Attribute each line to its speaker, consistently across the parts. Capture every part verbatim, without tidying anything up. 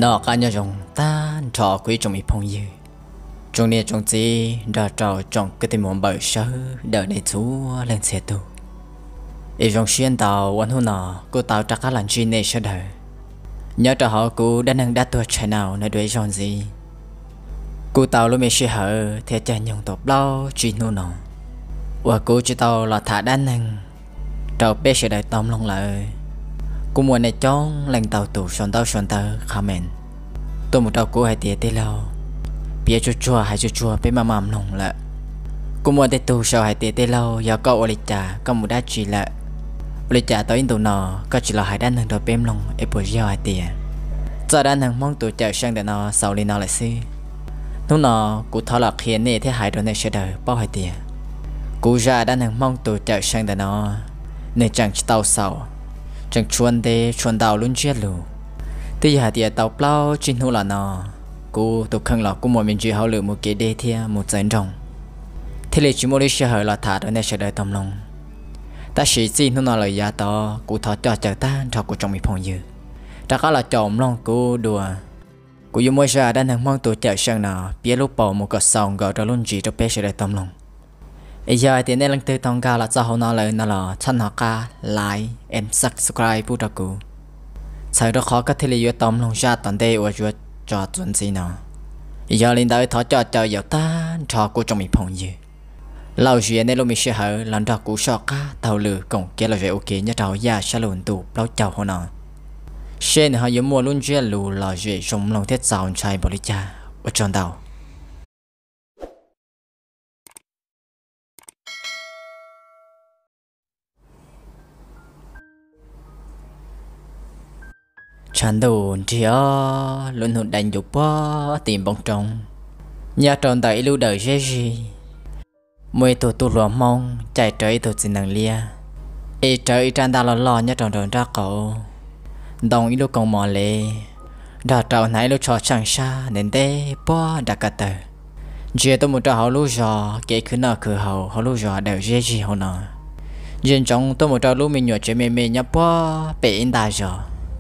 Speaker 1: nó cá nhau trồng tan trò quý trồng ít phong dư trồng này trồng gì đợt trò trồng cái tìm muốn bờ sơ đợt này chú lên xe tù ý trồng xuyên tàuวันhôm nọ cô tàu chắc các lần chuyên này sẽ đợi nhớ trò họ cô đã nâng đắt tua chạy nào nơi đuổi trồng gì cô tàu lúc mình sẽ hở thì chạy nhung tập lâu chuyên nô nọ và cô chỉ tàu là thả đan nâng trò bé sẽ đợi tóm lòng lại cô muốn này chong lên tàu tù xoắn tàu xoắn tàu comment tôi một tàu cô hay tiệt tê lâu bia chua chua hay chua chua bé mà mầm lòng lại cô muốn tê tù sau hay tiệt tê lâu giờ cậu ở lịch trà có một đá chỉ lại lịch trà tới tù nọ có chỉ là hai đan thằng đồ bém lòng em bồi gieo hay tiệt giờ đan thằng mong tù chờ sang để nó sau lên nó lại xí lúc nọ cô thọ là khiến nè thế hai đứa này sẽ đợi bao hay tiệt cô ra đan thằng mong tù chờ sang để nó nên chẳng chỉ tàu sau chẳng chuồn để chuồn tàu luôn chết luôn thì giờ thì tàu plau trên hồ là nó cô tụi khăn là cô muốn mình chỉ hậu lựa một cái đề thia một trận rồng thì lấy chỉ một lý do là thả đó nên sẽ đợi tầm lòng ta chỉ xin nó nói lời giá to cô thọ cho chờ ta cho cô trong mình phong dư ta có là chồng lòng cô đùa cô yêu môi ra đang mong tụi chờ sang nào biết lúc bỏ một cái sòng gọi cho luôn chỉ cho bé sẽ đợi tầm lòng bây giờ thì nên lần tư tông ca là cho họ nói lời nó là thân họ ca like and subscribe bút ra cụ sau đó khó có thể lấy tóm lòng ra tận đây ở chỗ cho chuẩn gì nào bây giờ lên tới thọ cho chờ giờ ta cho cô trong mình phong gì lâu chuyện nên lúc mình sẽ hở lần đó cú sọ cá tàu lửa cổng kia là về ok nhớ tàu ya sẽ lùn tụ bao chào họ nào trên họ giống mua luôn chuyện lù là về trong lòng thiết giàu trai bảo lý cha ở trong tàu chán đồ thì ó luôn hụt đánh dục bó tìm bóng trong nhà tròn tại lưu đời dễ gì mười tuổi tu lúa mong chạy trời tuổi xin năng lia ê trời tràn ta lo lo nhà tròn tròn ra cậu đồng ý lúc còn mò lệ đã trào nãy lúc cho chẳng xa nên thế bó đã cả tờ chia tôi một trò hậu lúc giò kể cứ nọ cứ hậu hậu lúc giò đều dễ gì hậu nọ riêng trong tôi một trò lúc mình nhỏ chơi mê mê nhá bó bể in ta giò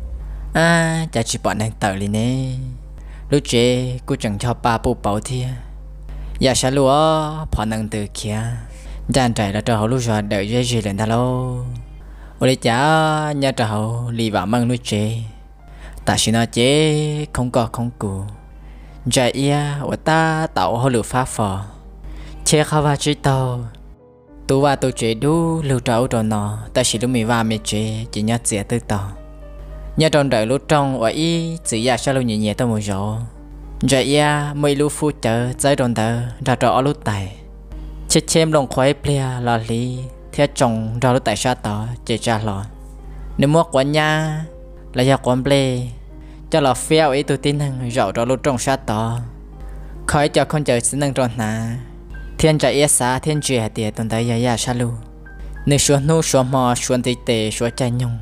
Speaker 1: à chả chỉ bọn anh tự đi nè lúc chế cô chẳng cho ba bộ bảo thia giờ sao lúa bọn anh từ kia đàn trái là trò lúc rồi đợi dễ gì lên ta lâu ở đây chả nhà trò lì vào mang lúc chế ta chỉ nói chế không có không cụ trái ia ở ta tạo họ lửa phá phò chế khao va chỉ tàu tu va tu chế đu lưu trâu trò nọ ta chỉ lúc mình va mê chế chỉ nhát dễ tư tàu nhà tròn đợi lúc trong ở ý chỉ ra sao lâu nhẹ nhẹ tao một rõ rồi ia mấy lúc phu chờ tới tròn tờ ra trò lúc tài chết chém lòng khoái plea là lý theo chồng ra lúc tài sao tỏ chỉ ra lò nếu mua quán nhà là nhà quán ple cho là phèo ý tôi tin rằng rõ ra lúc trong sao tỏ khỏi cho con chờ xin năng tròn nà thiên trái ia xa thiên trẻ tiệt tuần tới ya ya sao lu nếu xuân nu xuân mò xuân tê tê xuân trái nhung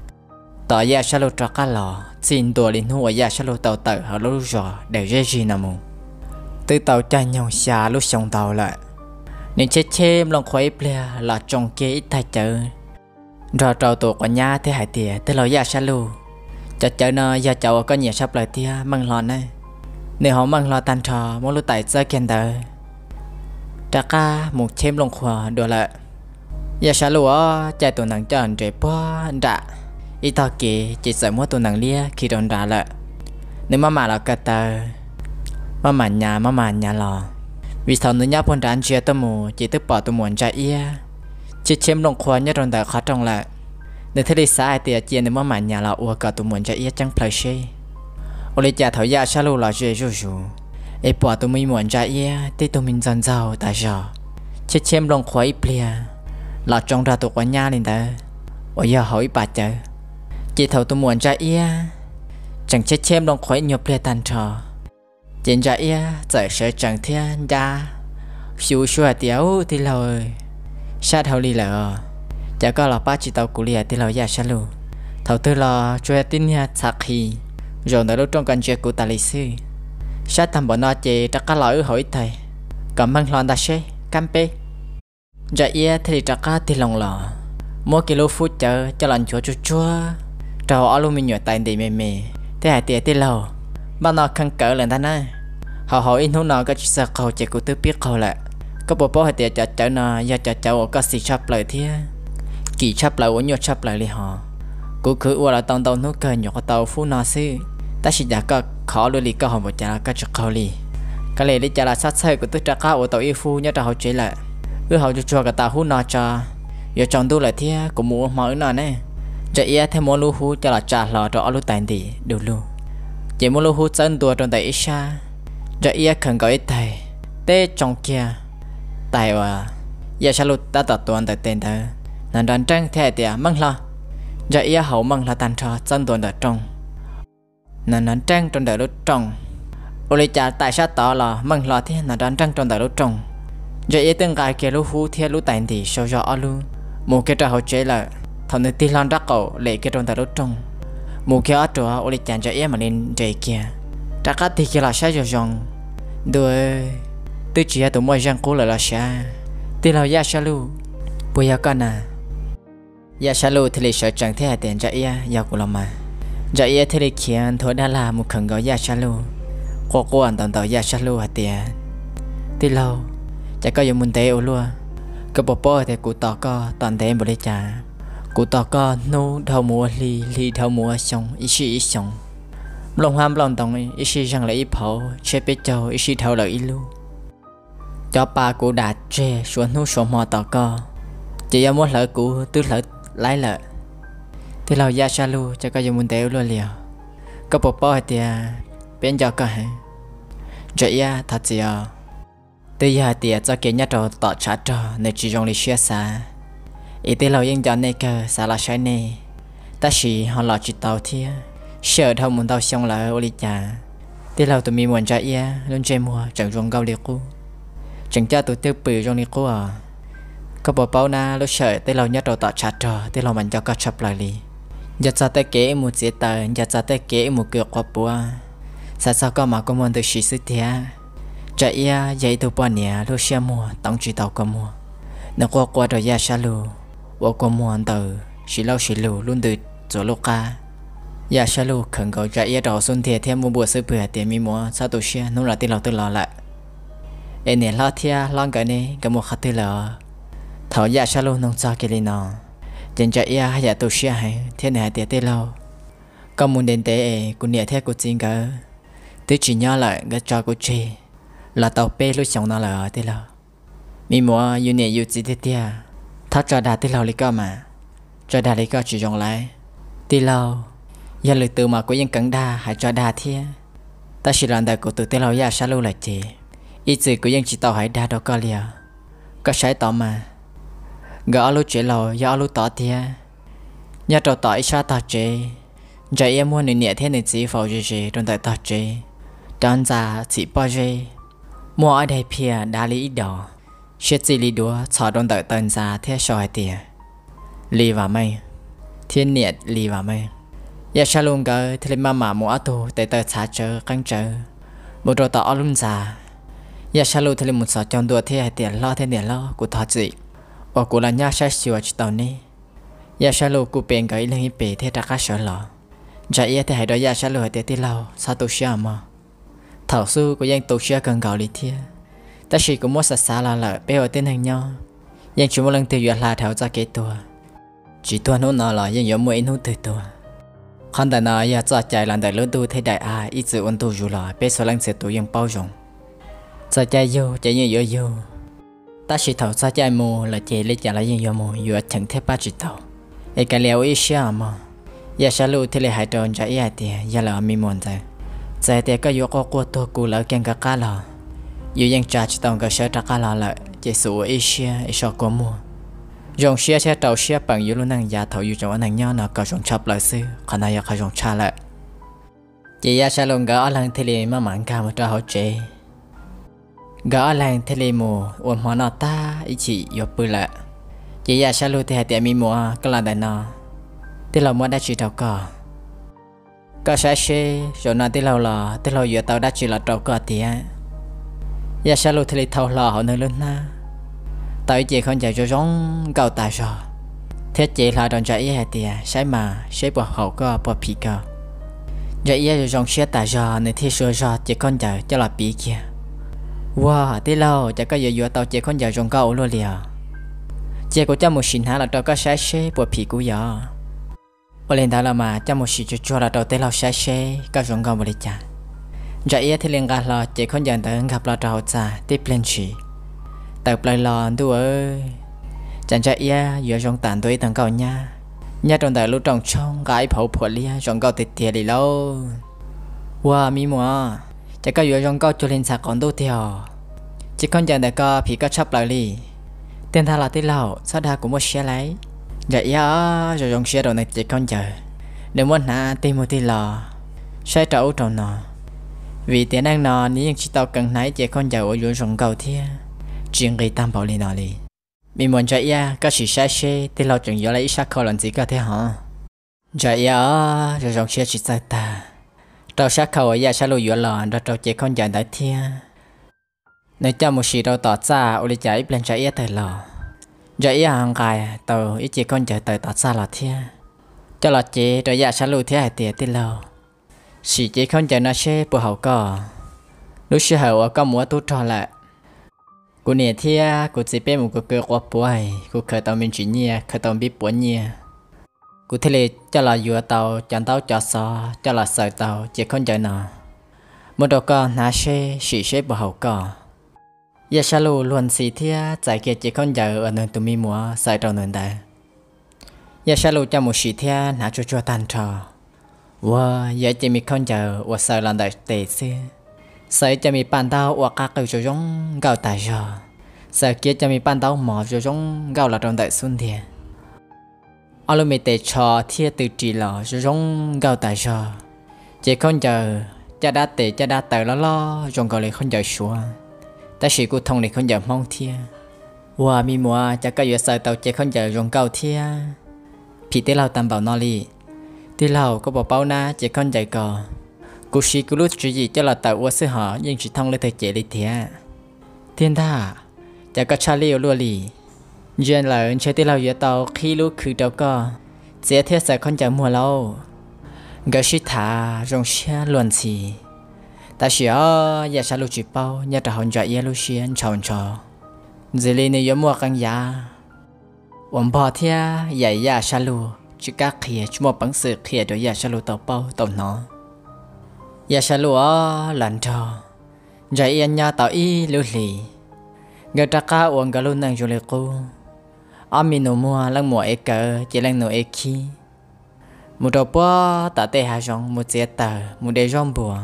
Speaker 1: tỏ ya sao lô trọ cá lò xin đùa lên hùa ya sao lô tàu tàu họ lô rò đều dễ gì nào mù từ tàu chạy nhau xa lúc xong tàu lại nên chết chêm lòng khuấy plea là trong kia ít thay chợ rồi trò tổ của nhà thế hải tìa tới lò ya sao lô chợ chợ nó ya chậu có nhiều sắp lại tia măng lò này nếu họ măng lò tan trò mỗi lúc tại chơi kèn tờ trà cá một chêm lòng khỏa đùa lại ya sao lô chạy tổ nắng tròn trẻ bó đã ít thọ kì chỉ sợ mua tụ năng lia khi đồn ra lại nếu mà mà là cả tờ mà mà nhà mà mà nhà lò vì sao nữa nhá bọn đàn chia tụi mù chỉ tức bỏ tụi muốn chạy ia chỉ chém lồng khoa nhất đồn tại khó trong lại nếu thế đi sai thì chia nếu mà mà nhà là ua cả tụi muốn chạy ia chẳng phải xe ở đây cha thổi ya sao lâu là chơi rủ rủ ấy bỏ tụi mình muốn chạy ia thì tụi mình dần giàu tại sao chỉ chém lồng khoa ít bia là trong ra tụi quán nhà lên ta ở giờ hỏi bà chờ chỉ thầu tôi muốn chạy ia chẳng chết chém lòng khói nhập lệ tàn trò trên chạy ia giải sẽ chẳng thiên đa xíu xua tiếu thì lời sát hậu lì lợ chả có là ba chỉ tàu của lìa thì lời ya sát lù thầu tư là cho tin nha sạc hì rồi tới lúc trong căn chuyện của ta lịch sử sát thầm bọn nó chỉ chắc có lỗi hỏi thầy cảm ơn loan ta sẽ cam pe chạy ia thì chắc có thì lòng lọ mỗi kilo phút chờ cho lần chúa chúa chúa trâu alo mình nhựa tay để mềm mềm thế hải tiệt tiệt lâu mà nó khăn cỡ lên ta nè họ hỏi in hú nó có chỉ sợ khâu chỉ của tôi biết khâu lại có bộ bố hay tiệt cho cháu nó giờ cho cháu có xì chắp lại thế kỳ chắp lại uống nhiều chắp lại li họ cú cứ qua là tông tông nước cờ nhọc tàu phú nó xí ta chỉ đã có khó luôn li có họ một chả có chặt khâu li cái này đi chả là sát sợi của tôi trả cao ở tàu yêu phu nhớ cho họ chế lại ư họ cho cho cái tàu hú nó cho giờ chọn tôi lại thế cũng muốn mở nó nè chạy ia thêm muốn lu hú cho là trả lò cho lu tài đi đủ luôn chỉ muốn lu hú chân tua trong tay ít xa chạy ia cần có ít thầy tê trong kia tài và giờ sao lu ta tập tuần tại tên thơ nên đàn trăng theo tiệt măng lo chạy ia hậu măng là tan cho chân tuần ở trong nên đàn trăng trong đời lúc trong ô lý trả tại sao tỏ là măng lo thế nên đàn trăng trong đời lúc trong chạy ia từng cái kia lu hú theo lu tài đi sau cho lu một cái trò hậu chế là thằng này tin lan đắc cậu lệ cái trong tài lúc trong một cái ở chỗ ô lý chàng cho em mà lên chạy kia chắc cả thì kia là sai rồi rằng đôi tôi chỉ tụi mọi dân cố lại là sai thì là ya sa lu bây giờ con à ya sa lu thì lấy sợ chẳng thế tiền cho ia ya của lòng mà cho ia thì lấy kiện thôi đã là một khẩn gọi ya sa lu cô cô anh tận tàu ya sa lu hả tiền thì lâu chắc có dùng muốn té ô luôn cái bộ bò thì cụ tỏ co toàn thế một lấy trà cụ tỏ co nô đầu mùa li li đầu mùa xong ít xí ít xong lòng ham lòng tòng ít xí rằng là ít phổ chế biết châu ít xí thâu là ít lu cho ba cụ đạt tre xuống nô xuống mò tỏ co chỉ muốn lỡ cụ tứ lỡ lái lỡ thì lâu ya sa lu cho có dùng muốn téo luôn liều cái bộ bò thì bên cho có hả vậy ya thật gì à từ giờ thì cho cái nhà trò tỏ trả trò nên chỉ dùng lịch sử xa ý từ lâu yên cho nên cơ xa là sai nè ta chỉ họ lọt chỉ tàu thia sợ đâu muốn tàu xong là ô lý trà từ lâu tụi mình muốn trả ia luôn chơi mua chẳng dùng gạo liệt cô chẳng cho tụi tiêu bự trong liệt cô à có bộ bao na lúc sợ từ lâu nhà trò tỏ trả trò từ lâu mình cho có chấp lại đi giờ cho tới kế một chế tờ giờ cho tới kế một cửa qua bùa sao sao có mà có muốn được xí xí thia chạy ia dậy tụ bao nhiêu lúc xe mua tổng chỉ tàu có mua nó qua qua rồi ya sa lu qua qua mua từ xí lâu xí lu luôn từ chỗ lúc ca ya sa lu khẩn cầu chạy ia đầu xuân thiệt thêm một buổi sữa bưởi tiền mi mua sao tụ xe nó là tiền lâu từ lò lại em nè lo thia lo cái này cái một khát từ lò thầu ya sa lu nông cho cái gì nọ trên chạy ia hay là tụ xe hay thế này tiền tiền lâu có muốn đến tế cũng nhẹ theo của chính cái tôi chỉ nhớ lại cái trò của chị là tàu pe lúc sống nó là ở thế nào mi mua yêu nhẹ yêu chỉ thế tia thắt cho đà thế nào lấy cơ mà cho đà lấy cơ chỉ dùng lại thế nào giờ lời từ mà có những cẩn đà hay cho đà thế ta chỉ làm đại của từ thế nào ya sa lu lại chị ý chỉ của những chỉ tàu hay đà đó có liền có sai tàu mà gỡ lúc chế lò do lúc tỏ thế nhà trò tỏ ít sa tỏ chế giờ em mua nửa nhẹ thế này chỉ phao chế chế trong tại tỏ chế đàn già chỉ bao chế mua ở đây phía đá lý đỏ xét gì lý đúa chọn trong đợi tần ra theo soi tiền lì vào mây thiên nhiệt lì vào mây ya sa luôn cái thì mà mà mua tu tại tờ xả chờ căng chờ một đồ tỏ luôn già ya sa luôn thì một số trong đua theo tiền lo theo tiền lo của thọ gì và của là nhà sai sửa chỉ tàu này ya sa luôn của bên cái lên bể theo các sở lọ chạy thì hãy đó ya sa luôn theo tiền lâu sao tu sửa mà thảo sư của dân tổ chức cần gọi lý thiên ta chỉ có một sát xa là lợi bé ở tên hình nhau dân chúng một lần tiêu duyệt là thảo ra kế tùa chỉ tuần hôn nó là dân giống mỗi in hôn từ tùa còn tại nó giờ cho chạy làm đại lớn tu thế đại ai ít sự ôn tu dù là bé số lần sẽ tụ dân bao rộng cho chạy vô chạy như vô vô ta chỉ thảo cho chạy mù là chạy lấy chạy là dân vô mù vừa chẳng thể ba chỉ tàu ấy cái liều ít xíu mà giờ sao lưu thì lại hại tròn cho ý ai tiền giờ là mi muốn rồi giờ thì có vô có qua tôi cù lỡ keng cả cá lò dù dân trả chỉ tông cái xe trả cá lò lại chỉ số ít xíu ít số có mua dùng xe xe tàu xe bằng dù luôn năng giá thầu dù trong năng nhau nào có dùng chập lại xứ còn này có dùng trả lại chỉ giờ sao luôn gỡ lần thì liền mà mặn cả một trò hỗ trợ gỡ lần thì liền mù ôm hoa nọ ta ý chỉ vô bự lại chỉ giờ sao luôn thì hãy tiệm mi mua cái là đại nọ thì là mua đã chỉ tàu cò có sai xe rồi nó thì lâu là thì lâu giờ tàu đã chỉ là tàu cò thì giờ sao luôn thì thâu lò họ nơi lớn na tàu chỉ không chạy cho giống cầu tài rồi thế chỉ là đòn chạy ấy thì sai mà sai bỏ hậu có bỏ phi cơ giờ ia rồi dòng xe tại giờ nơi thi sửa giờ chỉ con giờ cho là bị kia wow tí lâu chỉ có giờ vừa tàu chỉ con giờ dòng câu luôn liền chỉ có cho một xin hả là tàu có sai xe bộ phì cú giờ ở lên đó là mà cho một xin cho cho là tàu tí lâu sai xe có dòng câu một đi chả giờ ia thì liền gặp là chỉ con giờ tới gặp là tàu cha tiếp lên chỉ tàu plei lò tu ơi chẳng chạy ia vừa dòng tàn tuổi tầng cầu nha nhà trong đời lúc trồng trong gái phẫu phẫu lia dòng câu tiệt tiệt đi lâu wow mi mua chỉ có vừa dòng câu cho lên sạc còn đâu theo chỉ con chàng đại co thì có chấp lại đi tên thà là tí lâu sau đó cũng một xe lấy giờ ia rồi dòng xe đồ này chỉ con chờ nếu muốn hả tìm một tí lò xe trâu trồng nọ vì tiền đang nọ nếu chỉ tao cần nãy chỉ con chờ ở dưới dòng câu thia chuyện gây tam bảo đi nọ đi mình muốn chạy ia có chỉ sai xe thì lâu chừng giờ lấy sát khó làm gì có thể hả chạy ia rồi dòng xe chỉ sai ta tàu sát khẩu ở ia sát lùi vừa lòn rồi tàu chỉ con chạy tới thia nếu cho một sự tàu tỏ ra ở đây chạy lên chạy ia tới lò chạy ia hàng ngày tàu ít chỉ con chạy tới tỏ ra là thia cho là chỉ rồi ia sát lùi thia hay tiệt thì lâu chỉ chỉ con chạy nó xe bù hậu cò lúc xe hậu có múa tu trò lại cô nè thia cô chỉ biết một cái cơ quá bùi cô khởi tàu mình chỉ nhia khởi tàu biết bùi nhia cô thấy là cho là vừa tàu chọn tàu cho sò cho là sợi tàu chỉ con chạy nọ một đầu con nã xe xì xe bờ hậu cò giờ xa lù luôn xì thia giải kia chỉ con chạy ở nơi tụi mi múa sợi tàu nơi đây giờ xa lù cho một xì thia nã cho cho tan trò wow giờ chỉ mi con chạy ở sợi làm đại tệ xí sợi cho mi bàn tao hoặc các cái chỗ giống gạo tài giờ sợi kia cho mi bàn tao mỏ chỗ giống gạo là trong đại xuân thiệt ở lúc mi tệ trò thiệt từ chỉ là chỗ giống gạo tài giờ chỉ con chờ cha đã tệ cha đã tệ lo lo trong gọi là không chờ xuống ta chỉ cô thông này không chờ mong thiệt wow mi mua cha cái giờ sợi tàu chỉ không chờ trong gạo thiệt thì tới lâu tạm bảo nó đi tới lâu có bảo bao na chỉ con chờ cò cô sĩ cô lúc chỉ gì cho là tạo qua sư họ nhưng chỉ thông lên thời chế lý thế thiên tha chả có cha liêu luôn lì duyên là ơn chơi tới lâu giờ tàu khi lúc khử đâu có dễ thế sẽ không chờ mùa lâu gỡ sĩ thả rong xe luồn xì ta chỉ ở nhà sa lúc chỉ bao nhà trả hòn chạy lúc xuyên chọn trò dễ lên này mua căng giá ổn bỏ thế dạy nhà sa lúc chỉ các khía chỉ một bằng sự khía đối nhà sa lúc tàu bao tàu nó giờ sẽ lúa lần trò giờ yên nhà tao y lưu lì người ta cá uống cái luôn năng du lịch cô ở miền núi mua lăng mùa ấy cỡ chỉ lăng núi ấy khi một đầu bò tạ tê hà rong một chiếc tờ một đề rong bùa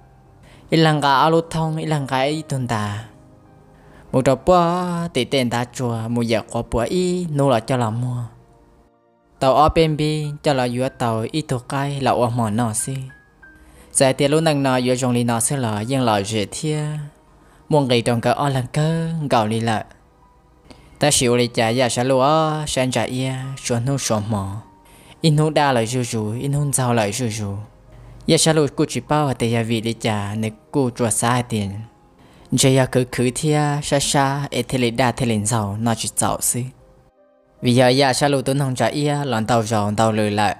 Speaker 1: ít lăng cá áo lút thông ít lăng cá ấy tuần ta một đầu bò tỉ tên ta chùa một giờ qua bùa y nô là cho làm mua tàu ở bên bi cho là vừa tàu ít thuộc cái là ở mỏ nọ xí giải tiền luôn năng nói vừa trong lý nó sẽ là những lời dễ thia muốn gây trong cái on lần cơ gạo lý lại ta chịu lý trả giá sẽ lúa sang trả ia chuẩn hút sổ mỏ in hút đa lời rủ rủ in hút giàu lời rủ rủ giá sẽ lúa cô chỉ bao để gia vị lý trả nếu cô chuột sai tiền chỉ là cứ cứ thia xa xa để thế lý đa thế lý giàu nó chỉ giàu xí vì giờ giá sẽ lúa tuấn hồng trả ia lần tàu giàu tàu lười lại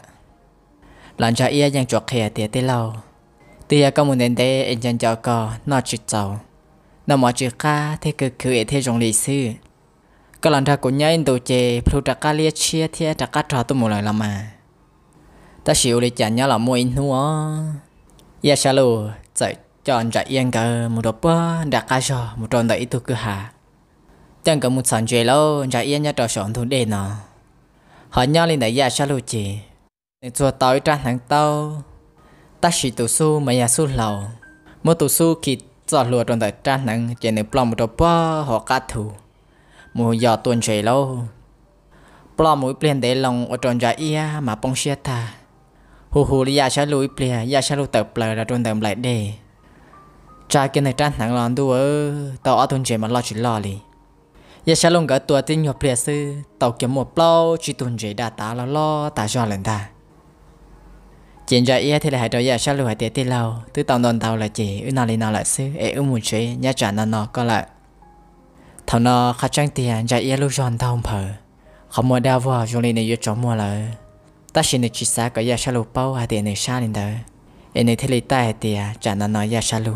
Speaker 1: lần trả iaยังchuột khè tiền tới lâu tia có một nền đê anh chân cho co nó chỉ giàu nó mọi chuyện khác thế cứ cứ thế trong lịch sử có lần ra của nhá anh tổ chè plu trắc cá lia chia thế trắc cá trò tôi một lời làm mà ta chịu để trả nhá là mua in nữa ya sao luôn chạy chọn chạy yên cả một đợt bơ đặt cá trò một tròn đẩy tôi cứ hà chẳng có một sản chè lâu chạy yên nhá trò chọn thủ đề nọ họ nhá lên đấy ya sao luôn chè để cho tối trang hàng tao ta chỉ tụ su mà nhà su lầu một tụ su khi giọt lụa trong tại trang nắng chỉ nên plom một đầu bò họ cá thủ một giọt tuần trời lâu plom mũi plien để lòng ở trong trái ia mà bông xe ta hù hù đi ra xe lùi plien ra xe lùi tập lại là trong tầm lại đề trái cái này trang nắng lon đua tàu ở tuần trời mà lo chỉ lo đi ra xe lùi cả tua tin nhập plien sư tàu kiếm một plau chỉ tuần trời đã ta lo lo ta cho lần ta chuyện ra ia thì là hai đứa giờ sao lùi tiệt tiệt lâu từ tàu đòn tàu là chỉ ở nào đi nào lại xứ ở ở một chế nhà trả nó nó có lại thằng nó khát trang tiền ra ia lúc giòn tàu phở không mua đào vào trong này này cho mua lại ta xin được chỉ xa cái giờ sao lùi bao hai tiền này xa lên đó em này thế li tai tiệt chả nó nói ya shalu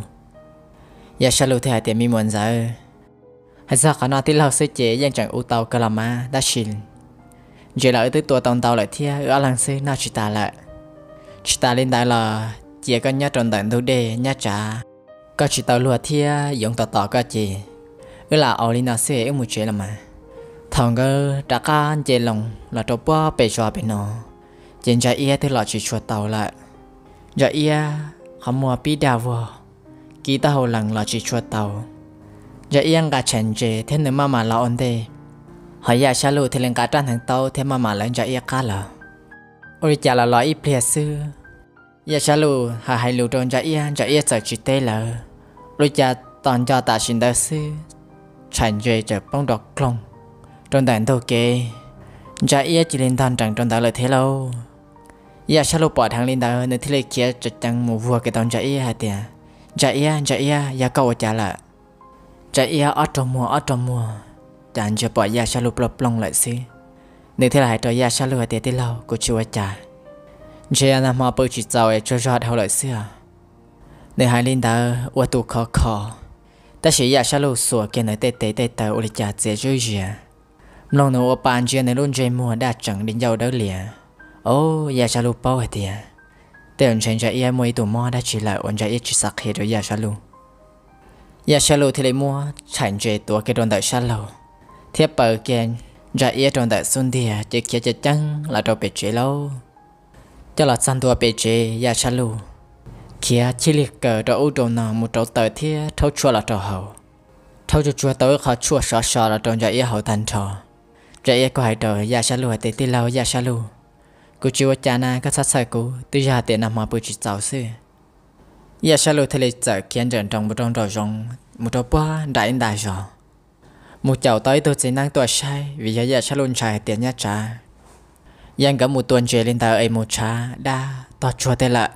Speaker 1: ya shalu thế tiệt mi muốn giờ hay sao khả năng tí lâu sẽ chế yang chẳng u tàu cơ làm mà đã xin giờ là ở tới tua tàu tàu lại thia ở làng xe nào chỉ ta lại chỉ ta lên đại là chỉ có nhớ tròn tận thu đề nhớ trả có chỉ tàu lùa thia dùng tàu tàu có chỉ ở là ở lên nào xe ở một chế làm mà thằng cơ đã cá chế lòng là trâu bò bể trò bể nọ trên trái ia thì là chỉ chuột tàu lại giờ ia không mua pi đào vô kỹ ta hậu lằng là chỉ chuột tàu giờ yên cả chèn chế thế nên mà mà lo ổn thế hỏi ya xa lù thì lên cả trang thằng tàu thế mà mà lên giờ yên cá lờ ôi chả là lo ít bia xưa ya xa lù hà hay lù trong giờ yên giờ yên sợ chỉ tê lờ ôi chả toàn cho ta xin đỡ xưa chèn chế chở bông đọt clong trong đàn thô kê giờ yên chỉ lên thằng chẳng trong đàn lợi thế lâu ya xa lù bỏ thằng lên đàn nên thế lấy kia chật chẳng mù vua cái tàu giờ yên hả tiền giờ yên giờ yên ya câu chả là trái ia ở trong mùa ở trong mùa chẳng cho bỏ ya shalu plop long lại xí nếu thế lại cho ya shalu ở tiệt lâu của chúa cha chị anh mà bơi chỉ giàu cho rót hậu lại xí à nếu hai linh đạo ở tụ khó khó ta chỉ ya shalu sủa kia nơi tê tê tê tê ở cha dễ chơi gì long nó ở bàn chuyện này luôn chơi mùa đã chẳng đến giàu đỡ liền ô ya shalu bao hết tiệt tiền chuyện trái ia mỗi tụ mò đã chỉ lại ổn trái ia chỉ sạc hết rồi ya shalu ya shalu thì lấy mua chẳng chế tua cái đòn đại shalu thiếp bờ kia ra ia đòn đại xuân thì chỉ kia chỉ chăng là đồ bể chế lâu cho là san tua bể chế ya shalu kia chỉ liệt cờ đồ u đồ nào một đồ tờ thì thâu chua là đồ hậu thâu cho chua tới khó chua sọ sọ là đồ ra ia hậu thành trò ra ia có hai đồ ya shalu hay tê lâu ya shalu cô chua cha na các sát sai cô từ giờ tiền nằm mà bự chỉ giàu xưa ya shalu thì lấy giờ kiến trận trong một trong trò rong một trò bò đại đại rồi một chậu tới tôi chỉ năng tôi sai vì ya shalu chạy tiền nhá trả yang cả một tuần chơi lên tàu ấy một trả đa to chua thế lạ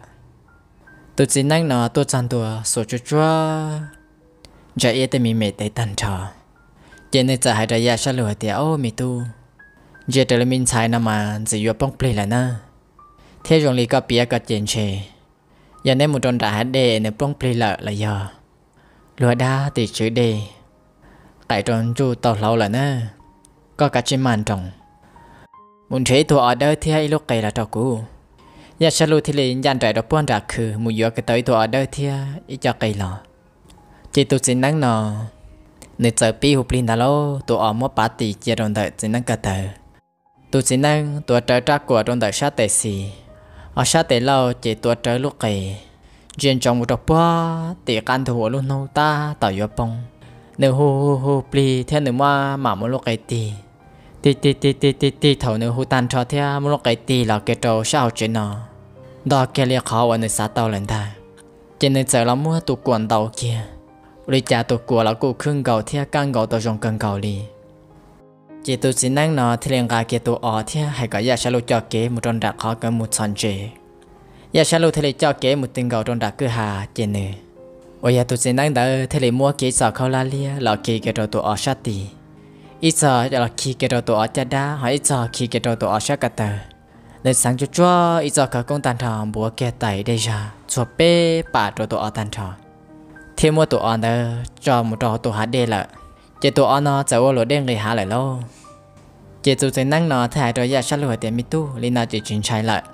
Speaker 1: tôi chỉ năng nó tôi chăn tôi số chua chua giờ ấy tôi mình mệt tới tan trò cho nên giờ hai đứa ya shalu thì ô mi tu giờ tôi mình xài nó mà chỉ vừa bông plei là nè thế rồi liền có bia có chuyện chơi giờ nên một tròn đã đề nên bông plei lợ là giờ lúa đa thì chữ đề tại tròn chu tàu lâu là nè có cả trên màn trồng muốn thấy thua ở đây thì ai lúc cây là trò cũ giờ sau lúc thì liền dàn trải đó buôn ra khử muốn vừa cái tới thua ở đây thì ít cho cây lò chỉ tụi xin nắng nọ nên giờ pi hụp linh đã lâu tụi ở một bát tì chia tròn đợi xin nắng cả tờ tụi xin nắng tụi trở ra của tròn đợi sát tệ xì ở sát tệ lâu chỉ tụi trở lúc cây chuyện trong một đợt bó thì can thủ luôn nô ta tàu vô bông nếu hô hô hô pli theo nếu mà mà một lúc cái tì tì tì tì tì tì tì thầu nếu hô tan cho theo một lúc cái tì là cái trâu sao chuyện nọ đó cái liệt khó ở nơi xa tàu lên ta cho nên giờ là mua tụ quần tàu kia đi trả tụ quần là cụ khưng cầu theo căn cầu tàu trong căn cầu đi chỉ tụ xin năng nọ thì liền cả kia tụ ở theo hay cả giờ sẽ lưu cho kế một tròn đặc khó cái một sàn chế ya shalu thế cho kế một tình cầu trong đặc cứ hà trên nè ôi ya tụi xin năng đỡ thế mua kế sọ khâu la lia là kế cái đồ tụ ở sát tì ít giờ là khi cái đồ tụ ở cha đá hỏi ít giờ khi cái đồ tụ ở sát cả tờ nên sáng cho cho ít giờ cả công tan thọ bùa kế tẩy đây ra cho bê bà đồ tụ ở tan thọ thêm mua tụ ở đó cho một trò tụ hà đê là chỉ tụ ở nó cháu lỗ đen người hà lại lâu chỉ tụi xin năng nó thay rồi ya shalu hay tiền mi tu lên nào chỉ chuyển trái lại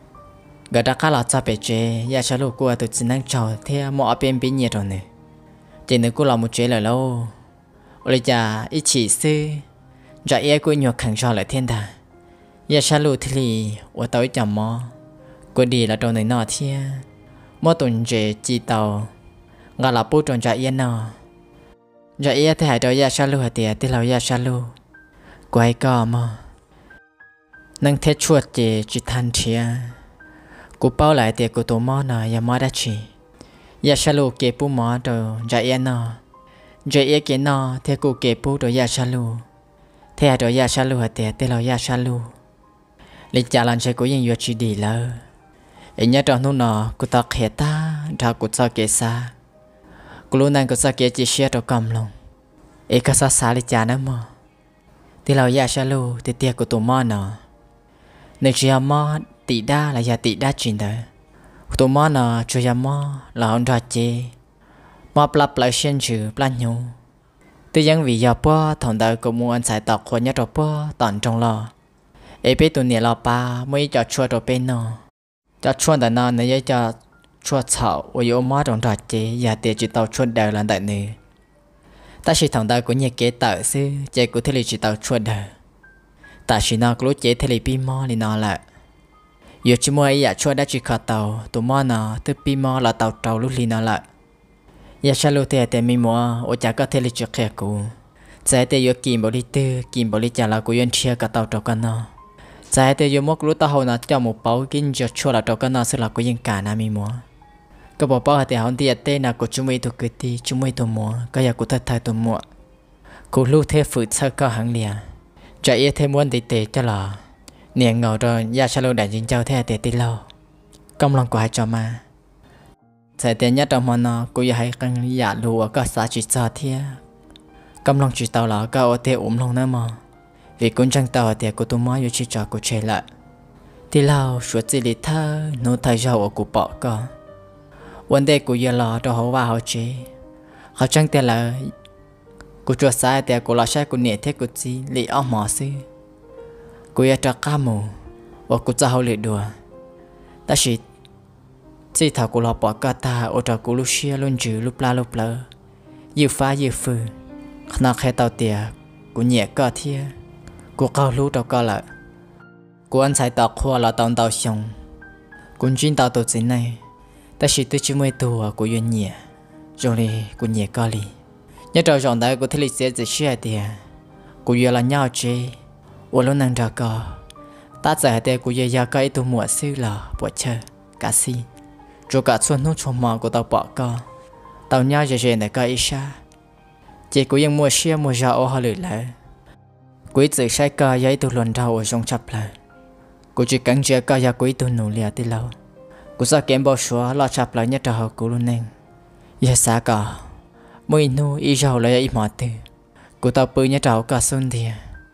Speaker 1: gã đã khá là cho bé chế ya shalu của tụi xin năng trò theo mọi bên bên nhiệt rồi nè chỉ nếu cô làm một chế là lâu ôi cha ít chỉ sư ra e cô nhọc khẳng cho lại thiên đàng ya shalu thì ở tới chậm mò cô đi là trong này nọ thia mỗi tuần chế chỉ tàu gã là bố trong ra e nọ ra e thì hãy cho ya shalu hạt tiền thì là ya shalu quay cò mà năng thế chuột chế chỉ than chia cú bao lại tiền của tổ mò nọ ya mò đã chỉ ya shalu kê pu mò rồi ra e nọ ra e kê nọ thế cú kê pu rồi ya shalu thế rồi ya shalu hạt tiền thì là ya shalu lịch trả lần sẽ có những việc chỉ đi lỡ em nhớ trong lúc nọ cú ta khé ta ra cú sa kê sa cú lúc này cú sa kê chỉ share rồi cầm lòng em cái sa sa lịch trả nữa mà thì là ya shalu thì tiền của tổ mò nọ nếu chỉ mò tỷ đa là ya tỷ đa chuyện đó tụi mò nọ chui ya mò là hòn trà chê mò plap lại xuyên chữ plan nhau từ những vì giờ po thằng đời cũng muốn ăn xài tọt khoa nhất rồi po tận trong lò ấy biết tụi nhẹ lò pa mới cho chua rồi bên nọ cho chua đại nọ này cho chua chảo ở yếu mò trong trà chê giờ tiền chỉ tàu chua đời là đại nữ ta chỉ thằng đời của nhẹ kế tự sư chế của thế li chỉ tàu chua đời ta chỉ nọ cứ chế thế li pi mò li nọ lại giờ chỉ mua ấy chua đã chỉ khờ tàu tụi mò nọ từ pi mò là tàu trâu lúc li nọ lại giờ sao lúc thế thì mình mua ở chả có thể li chỉ khờ cũ trái thì giờ kìm bảo đi tư kìm bảo đi chả là của yên chia cả tàu trâu con nọ trái thì giờ mua lúc tao hồi nọ cho một bao kinh cho chua là trâu con nọ sẽ là của yên cả na mình mua cái bảo bao thì họ đi tên là của chúng mình thuộc cái ti chúng mình thuộc mua cái giờ của thật thay thuộc mua của lúc thế phụ sơ có hàng liền chạy yên thêm muốn đi tệ cho là nè ngầu rồi giờ sao lúc đại diện châu thế tệ tì lâu công lòng của hai cho mà sẽ tiền nhất trong món nó cũng hay căng giả lùa có xã chỉ cho thế công lòng chỉ tàu là có ở thế ốm lòng nữa mà vì cũng chẳng tàu thì của tôi mới chỉ cho của chơi lại tì lâu suốt chỉ lý thơ nó thay giàu ở của bỏ có vấn đề của giờ là cho họ vào họ chơi họ chẳng tiền là của chúa sai thì của là sai của nhẹ thế của gì lý ông mỏ sư cô ấy trả cá mù và cô cha hậu lệ đùa ta chỉ chỉ thảo cô lọ bỏ cả ta ở trong cô lúc xưa luôn chữ lúc la lúc lỡ yêu phá yêu phư khả khai tàu tiệt cô nhẹ cả thia cô cao lú trong cả lại cô ăn sai tàu khoa là tàu tàu xong cô chuyên tàu tàu gì này ta chỉ tới chỉ mấy tuổi cô yên nhẹ rồi đi cô nhẹ cả đi nhớ trò chọn đấy cô thấy lịch sử gì xưa tiệt cô yêu là nhau chơi我luôn năng ra co, ta giải đề của爷爷cái tụ mùa xưa là bỏ chơi, cá si, rồi cả xuân nốt trong mò của tao bỏ co, tao nhớ giờ giờ này cái ít xa, chỉ của những mùa xưa mùa gió ở họ lười lại, quý tự sai co giấy tụ luận rau ở trong chập lại, của chỉ cắn chơi co giấy quý tụ nụ lìa tí lâu, của sao kém bao số lo chập lại nhất là họ của luôn nên, giờ xa co, mỗi nụ ít rau lại ít mỏ từ, của tao bự nhất rau cả xuân thì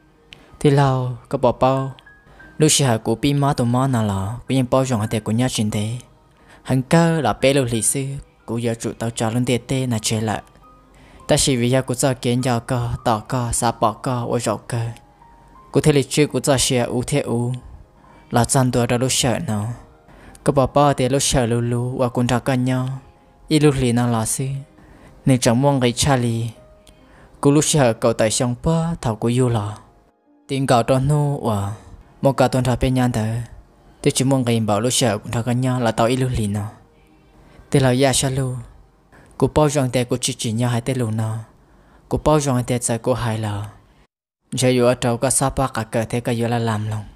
Speaker 1: thì lâu có bỏ bao lúc xưa của pin má tụi má nào là của những bao rộng hạt của nhà truyền thế hàng cơ là bé lúc lịch sử của giờ trụ tàu trò lên tiền tê là chơi lại ta chỉ vì giờ của giờ kiến giờ cơ tỏ cơ xa bỏ cơ ở rộng cơ của thế lịch sử của giờ xưa u thế u là chân đùa ra lúc sợ nó có bỏ bao thì lúc sợ lù lù và cũng ra cân nhau ít lúc lì nào là sư nên chẳng mong cái Charlie của lúc sợ cậu tại sông bơ thầu của du là tiếng cậu tròn nu và một cả tuần thọ bên nhau thế tôi chỉ mong cái bảo lúc sợ cũng thọกันnhau là tao ít lúc lì nó thế là ya sa lu cô bao rong tè cô chỉ chỉ nhau hai tè lu nó cô bao rong tè sai cô hai là giờอยู่ở trâu có sắp cả cỡ thế cóอยู่là làm lòng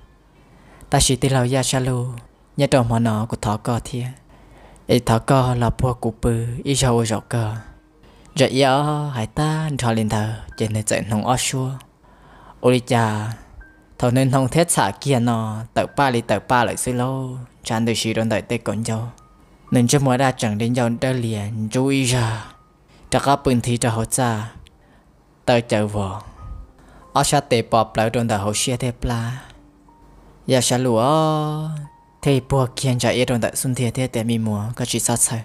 Speaker 1: ta chỉ thế là ya sa lu nhớ trâu mà nó cô thọ co thiê ấy thọ co là bùa cô bự ít giàu giàu cờ giờ ya hai ta thọ lên thờ trên này chạy nông ở xua ôi cha thầu nên không thét xả kia nó tự ba li tự ba lại xí lâu chán được xí đón đợi tê còn dâu nên cho mỗi đa chẳng đến dâu đơ liền chú ý ra chắc có bình thì cho họ cha tự chờ vợ ở xa tê bọp lại đón đợi họ xe thép la giờ xa lúa thầy bùa kiên trả ý đón đợi xuân thiệt thế để mi mùa có chỉ sát sai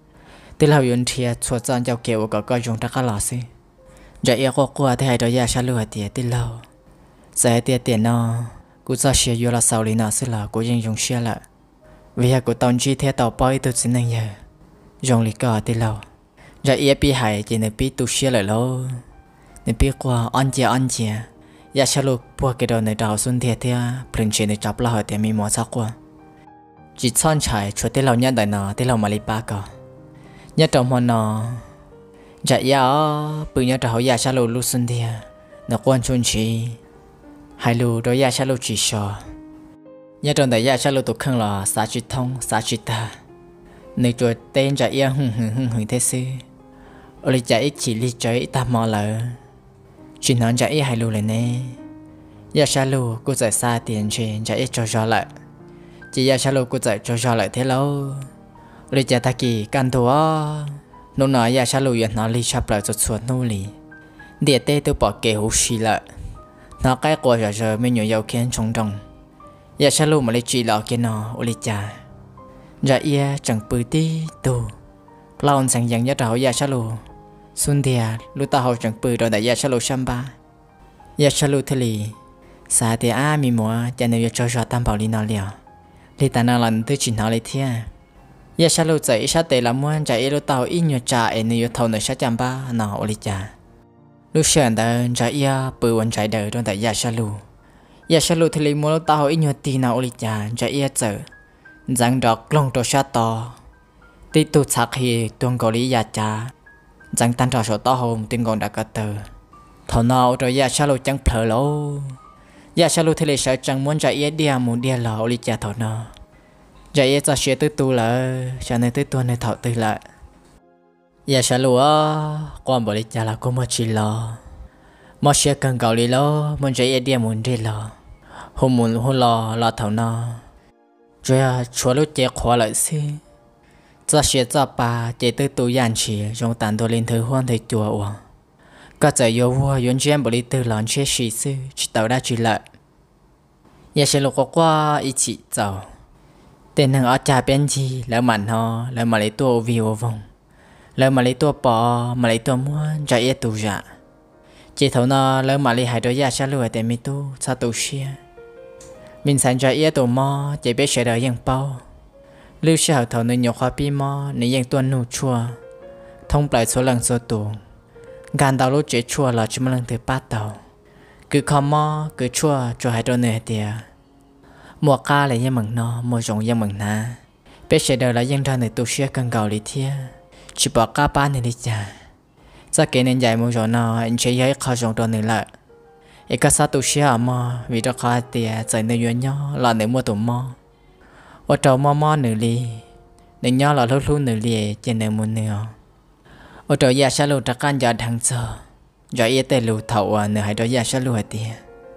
Speaker 1: từ lâu yun thiệt chuột chân cho kiểu có có dùng chắc có lọ xí giờ yêu có qua thì hai đứa ya xa lúa tiệt từ lâu giờ tiệt tiền nó cú cho xe vô là sau này nó sẽ là cú dùng dùng xe lại vì hai cú tàu chi theo tàu bay từ xin năng giờ dùng lý cờ từ lâu giờ yêu bị hại chỉ nên bị tu xe lại lâu nên bị qua ăn chia ăn chia ya xa lúa bùa cái đầu này đào xuân thiệt thiệt bình trên này chắp là hỏi tiền mi mua sắc qua chỉ chọn chạy chuột từ lâu nhất đời nó từ lâu mà đi ba cờ nhất trong món nó dạ ya bự nhớ trò ya xa lù lu xuân thiê nó quan chôn chi hai lù đó ya xa lù chỉ sò nhớ trong đại ya xa lù tụ khăng là xã chỉ thông xã chỉ ta nơi chuột tên dạ ya hùng hùng hùng hùng thế sư ở đây dạ ít chỉ li chơi ta mò lợ chỉ nói dạ ít hai lù lại nè ya xa lù cô giải xa tiền chuyện dạ ít cho cho lại chỉ ya xa lù cô giải cho cho lại thế lâu ở đây dạ ta kỳ can thua nó nói ya xa lùi nó li chắp lại cho chuột nô lì địa tê tôi bỏ kẻ hú xì lại nó cái qua giờ giờ mới nhiều dầu kén trong trong ya xa lùi mà li chỉ lọ kia nó ô li cha dạ ia chẳng bự tí tù lao sang yang nhất đầu ya sa lù xuân thia lu ta hậu chẳng bự rồi đại ya sa lù samba ya sa lù theli sa thì a mi mua cho nên cho cho tam bảo li nào liao li ta nào lần tới chỉ nào li thia ya sa lù chạy sa tệ làm muôn chạy lu tàu ít nhiều trà em nhiều thầu nữa sa chăm ba nào li trà lu sơn đời chạy ia bựวันchạy đời rồi đại ya sa lù ya sa lù theli mua lu tàu ít nhiều tì nào li trà chạy ia chờ rằng đọc lòng đồ sa to tí tu sắc hi tuần cầu lý ya cha rằng tan trò số to hồn tin còn đã có từ thọ nào rồi ya sa lù chẳng phở lỗ ya sa lù thì sợ chẳng muốn chạy ia đi muốn đi lỗ lý cha thọ nào chạy ia cho xe tư tu là cho nên tư tu này thọ tư lại ya sa lù á quan bảo lý cha là có một chỉ lo một xe cần cầu lý lỗ muốn chạy ia đi muốn đi lỗ hôm muốn hôm lo lo thọ nào rồi chúa lúc chế khóa lại xí cho xe cho bà chế tư tu yan chỉ dùng tàn đồ lên thứ hoan thấy chùa uổng có thể yêu vua yến chuyện bởi lý tư lón chế sĩ sư chỉ tàu đã chỉ lợi nhà xe lục có qua ý chỉ giàu tên hàng ở trà bên chi lỡ mặn ho lỡ mà lấy tua vì ô vòng lỡ mà lấy tua bò mà lấy tua mua chạy yết tù dạ chỉ thấu nó lỡ mà lấy hai đôi nhà xe lùi để mi tu sao tù xe mình sản ra ý tổ mò chỉ biết sẽ đợi ยัง bao lưu sẽ hậu thầu nơi nhiều khoa pi mò nếu ยัง tuân nụ chua thông lại số lần số tù gan đào lúc chế chua là chỉ một lần thứ ba tàu cứ khó mò cứ chua cho hai đôi nề tiề mùa ca là ยัง mừng no mùa rộng ยัง mừng na biết sẽ đợi là ยัง ra nơi tu sẽ cần cầu lý thia chỉ bỏ ca ba này đi chả ra kể nên dài mùa rộng no anh chế giấy khó rộng đôi này lại ấy cả sao tu sửa mà vì đó khai tiệt chạy nơi yuan nhau là nơi mua tụ mò ở trâu mò mò nửa ly nơi nhau là lúc lúc nửa ly trên nơi mua nửa ở trâu già sa lù trắc can già thằng giờ già yên tê lù thầu à nửa hai đó già sa lù ở tiệt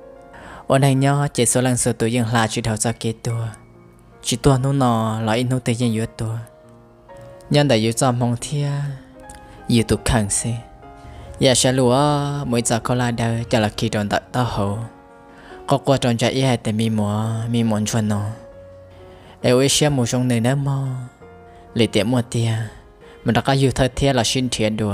Speaker 1: ở này nhau chỉ số lần số tuổiยังlà chỉ thầu ra kia tua chỉ tua nó nọ là in nó tự nhiên yếu tua nhân đại yếu cho mong thia yếu tụ khẳng xe ya sa lù á mỗi giờ có là đời cho là khi tròn tận tao hậu có qua tròn chạy ý hay tại mi mùa mi muốn chuẩn nó để ôi xem một trong nơi nữa mò lì tiệm một tia mình đã có yêu thơ thiệt là xin thiệt đùa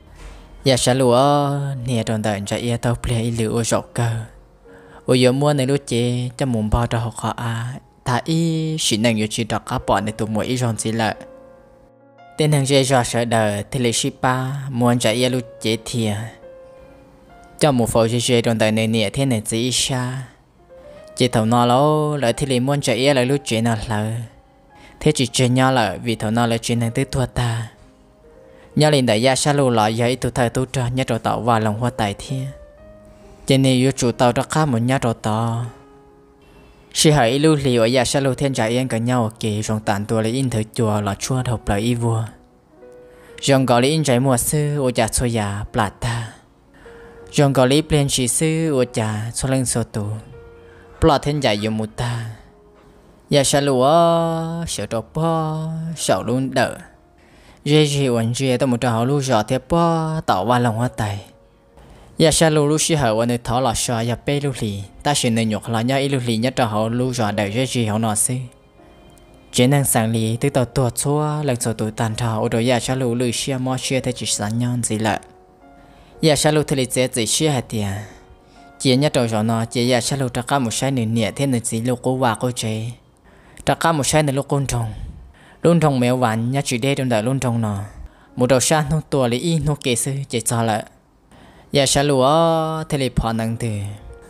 Speaker 1: ya sa lù á nè tròn tận chạy ý tao plei lửa ô rọc cơ ôi giờ mua này lúc chế cho muốn bao cho họ khó à ta ý xin năng yêu chỉ đọc các bọn này tụ mỗi ý rong gì lại tên hàng dây dò sợ đời thì lấy ship ba muốn chạy yêu lúc chế thiệt cho một phố dây dây trong đời này nè thế này chỉ xa chỉ thầu nó lâu lại thì lấy muốn chạy yêu lại lúc chế nào lỡ thế chỉ chơi nhau lại vì thầu nó lại chuyện hàng tới thua ta nhau lên đại gia sa lù lại giấy tụ thời tụ trò nhớ trò tạo và lòng hoa tài thiên cho nên yêu chủ tàu đó khá một nhớ trò to khi hãy lưu liều ở nhà sa lù thiên trái yên cả nhau kì rong tàn tua lấy in thời chùa là chua thọc lời y vua rong gọi lấy in trái mùa sư ô trà xô già plata rong gọi lấy plen chỉ sư ô trà xô lên xô tù plot thiên giải dùng một ta nhà sa lù á sợ trò po sợ luôn đỡ dễ dễ uẩn dễ tao một trò họ lưu rõ thiệp po tạo qua lòng hoa tài ya sa lù lù xí hậu anh thọ là sao ya pe lù lì ta xin nên nhục là nhá lù lì nhất trò hậu lù rõ đời dễ gì hậu nọ xí chỉ năng sáng lì từ tàu tuột xua lần sau tụi tàn thọ rồi ya sa lù lù xí mò xí thế chỉ sáng nhon gì lạ ya sa lù thì lì dễ chỉ xí hạt tiền chỉ nhất trò rõ nọ chỉ ya sa lù trắc cá một sai nửa nhẹ thế nên chỉ lù cố hòa cố chế trắc cá một sai nửa lù côn trùng luôn trồng mèo vằn nhá chỉ đê trong đời luôn trồng nọ một đầu sa nô tua lì y nô kê sư chỉ cho lại ya sa lù á thế lì phò năng từ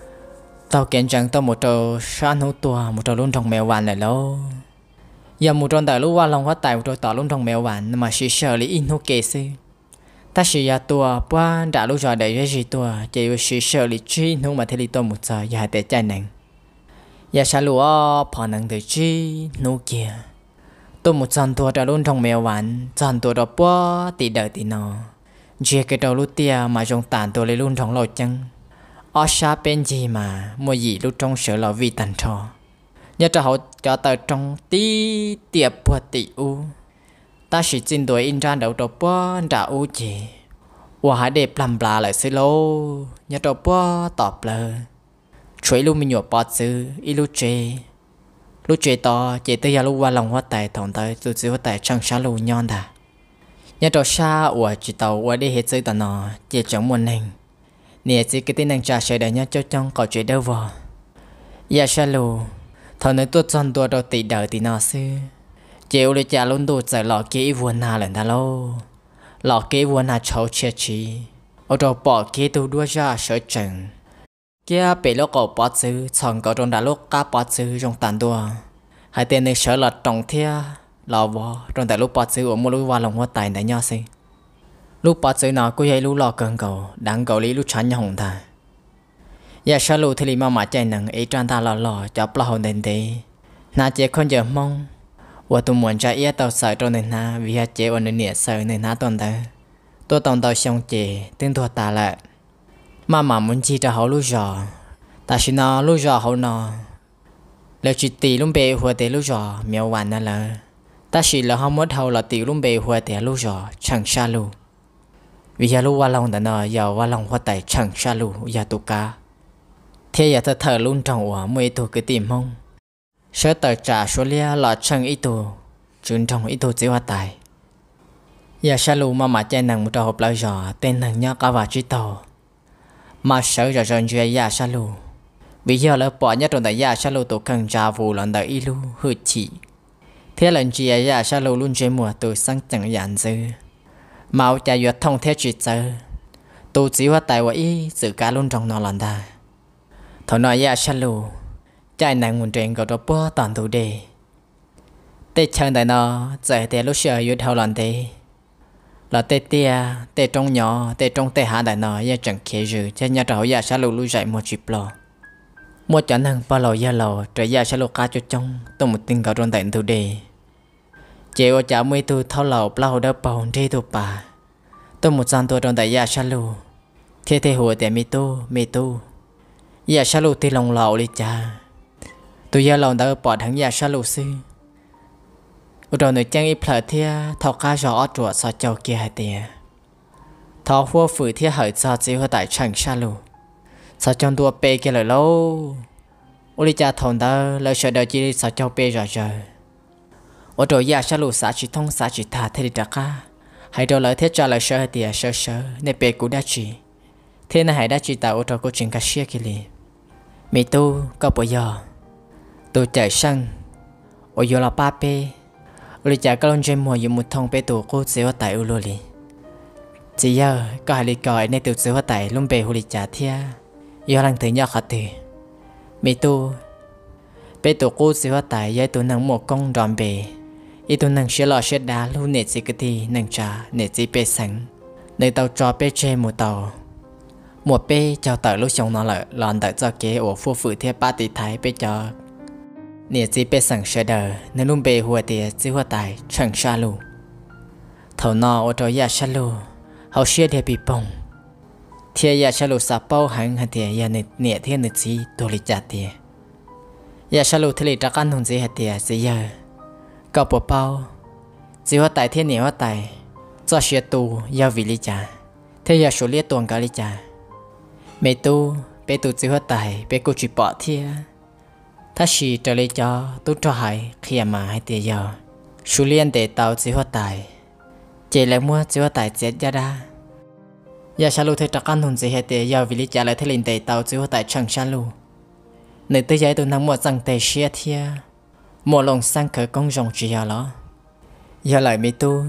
Speaker 1: tao kiến chẳng tao một trâu san hú tua một trâu luôn trồng mèo vằn lại lâu giờ một trâu đại lũ qua lòng hóa tài một trâu tao luôn trồng mèo vằn mà chỉ sợ lý in hú kê sư ta chỉ ya tua qua đã lũ rồi để gì tua chỉ chỉ sợ lý chi hú mà thế lì tua một giờ ya để chạy nặng ya sa lù á phò năng từ chi nô kia tôi một trăm tua đã luôn trồng mèo vằn trăm tua đó qua tỷ đợi tỷ nọ chia cái đầu lút tia mà trong tàn tôi lấy luôn trong lò chân ở xa bên gì mà mua gì lúc trong sợ là vì tàn trò nhớ cho họ cho tờ trong tí tiệp bùa tỷ u ta chỉ xin tuổi in ra đầu đầu bó đã u gì và hãy để làm bla lại xí lô nhớ đầu bó tọp lờ chuối lu mình nhổ bọt sư ilu chê lúc chơi to chơi tới giờ lúc qua lòng hoa tài thòng tới tụi chỉ hoa tài chẳng xa lù nhon ta nhà trò xa ủa chỉ tàu ủa đi hết chơi tao nó chơi chẳng muốn hình nè chỉ cái tên nàng trà sẽ để nhá cho trong cậu chơi đâu vào giờ xa lù thằng này tôi chọn tôi đâu tỷ đời thì nó xưa chiều đi cha luôn tôi chạy lọ kế vườn hà lần ta lâu lọ kế vườn hà cháu chia chi ở đâu bỏ kế tôi đua ra sợ chừng kia bị lúc cậu bỏ chữ chọn cậu trong đã lúc cá bỏ chữ trong tàn đua hai tên này sợ là trồng thia lò vò trong tại lúc bỏ chữ ở một lúc qua lòng hoa tài này nhau xí lúc bỏ chữ nó cũng hay lúc lò cần cậu đáng cậu lý lúc chán nhau hồng thà giờ sao lúc thì mà mà chạy nặng ấy trang ta lò lò chọc lò hồn đền tê na chế con giờ mong và tôi muốn cho ý tao sợ trong nền na vì chế ở nơi nịa sợ nền na toàn tờ tôi toàn tao xong chế tên thua ta lại mà mà muốn chi cho họ lúc giờ ta chỉ nó lúc giờ họ nó là chỉ tỷ lúc bề hoa tế lúc giờ mèo hoàn nó là ta chỉ là không mất hậu là tỷ lúc bề hoa tế lúc giờ chẳng xa luôn vì giờ lúc qua lòng đã nó giờ qua lòng hoa tế chẳng xa luôn giờ tụ cá thế giờ ta thở luôn trong ủa mới tụ cái tìm không sợ tờ trả số lia là chẳng ít tụ chuyện trong ít tụ chỉ hoa tài giờ xa luôn mà mà chạy nặng một trò hộp lao giờ tên nặng nhá cả và chỉ tàu mà sợ rồi rồi chuyện ya sa lu bây giờ là bỏ nhất trong đại ya sa lu tổ cần trả vụ lần đầu ilu hư chỉ thế lần chuyện ya sa lu luôn chơi mùa từ sang chẳng dàn dư màu chạy vượt thông thế chỉ chờ tôi chỉ hoa tài vậy sự cả luôn trong nó lần ta thằng nói ya sa lu chạy nặng một chuyện cầu đó bỏ toàn thủ đề tết chân đại nó chạy để lúc sợ vượt hậu lần thế là tê tia tê trong nhỏ tê trong tê hạ đại nọ ya chẳng kể rừ cho nhà trò ya sa lù lù dậy một chip lò một chọn hàng ba lò ya lò trời ya sa lù cá cho trong tôi một tin cầu trong tận thủ đề chế ở chả mấy tu thao lò bao đỡ bầu đi tu bà tôi một gian tôi trong tại ya sa lù thế thế hồ để mi tu mi tu ya sa lù thì lòng lò đi cha tôi ya lòng đỡ bỏ thằng ya sa lù sư rồi người trang y phở thia thọ cá gió ở chuột sao châu kia hai tia thọ phô phử thia hởi sao chỉ ở tại chẳng xa lù sao trong tua bê kia lời lâu ôi cha thằng đó lời sợ đời chỉ sao châu bê rồi rồi ở rồi ya xa lù xã chỉ thông xã chỉ thà thế đi đặc á hãy đâu lời thiết cho lời sợ tia sợ sợ nên bê cũng đã chỉ thế này hãy đã chỉ tạo ở rồi câu chuyện cá xia kia liền mẹ tu có bao giờ tôi chạy sang ở giờ là ba bê ôi cha các ông chơi mùa dùng một thằng bé tụ cô xíu tại u lô li chỉ giờ có hai lý còi nên tụ xíu tại luôn bề hồ li cha thia giờ đang thấy nhắc hạt thì mi tu bé tụ cô xíu tại giờ tụ năng một con đòn bề ít tụ năng xé lò xé đá luôn nệt gì cái thì năng trà nệt gì bé sẵn nơi tàu trò bé chơi một tàu một bé cho tàu lúc xong nó lại lòn tại cho kế ở phu phụ thia ba tỷ thái bé cho nè chỉ biết sẵn sẽ đờ nên luôn bề hùa thì chỉ hoa tài chẳng xa lù thầu nọ ở đó ya xa lù hậu xưa thì bị bông thì ya xa lù sa bao hàng hạt thì ya nè nè thì nè chỉ đồ lịch chặt thì ya xa lù thì lịch trắc ăn hồn gì hạt thì chỉ giờ cậu bỏ bao chỉ hoa tài thì nè hoa tài cho xưa tu ya vì lịch chặt thì ya số liệt tuồng cả lịch chặt mẹ tu bé tu chỉ hoa tài bé cô chỉ bỏ thì ta chỉ trở lại cho tôi cho hai khi mà hai tiền giờ số liên để tàu chỉ hoa tài chỉ lại mua chỉ hoa tài chết ra đa giờ sao lúc thấy trắc ăn hồn gì hai tiền giờ vì lý trả lại thấy liền để tàu chỉ hoa tài chẳng sao luôn nơi tới giấy tôi nằm mua rằng tề xia thia mua lòng sang khởi công rồng chỉ giờ đó giờ lại mi tu